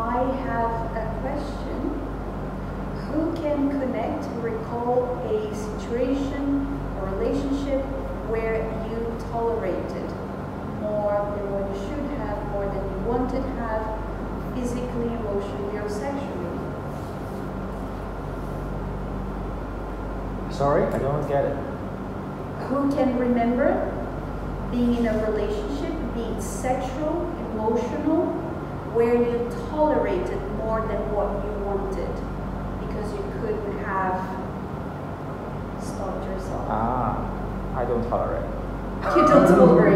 I have a question. Who can connect, recall a situation or relationship where you tolerated more than what you should have, more than you wanted to have, physically, emotionally, or sexually? Sorry, I don't get it. Who can remember being in a relationship, be it sexual, emotional, where you tolerated more than what you wanted because you couldn't have stopped yourself? I don't tolerate. You don't tolerate.